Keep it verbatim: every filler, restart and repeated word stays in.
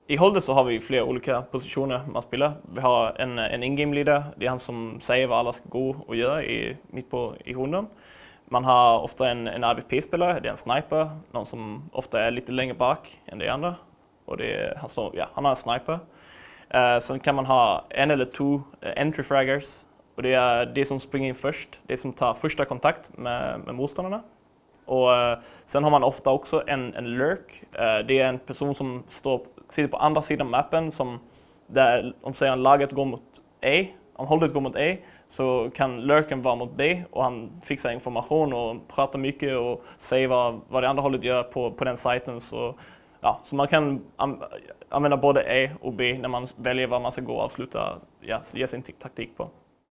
I Holded så har vi flera olika positioner man spelar. Vi har en, en in-game leader, det är han som säger vad alla ska gå och göra i, mitt på i runden. Man har ofta en, en A V P-spelare, det är en sniper, någon som ofta är lite längre bak än de andra. Och det är, han, står, ja, han har en sniper. Uh, sen kan man ha en eller två uh, entry fraggers. Och det är det som springer in först, det som tar första kontakt med, med motståndarna. Och uh, sen har man ofta också en, en lurk. Uh, det är en person som står, sitter på andra sidan mappen som där, om säger laget går mot A, om Holded går mot A, så kan lurken vara mot B och han fixar information och pratar mycket och säger vad, vad det andra hållet gör på, på den sajten. Så, ja, så man kan an, använda både A och B när man väljer vad man ska gå och avsluta, ja, ge sin taktik på.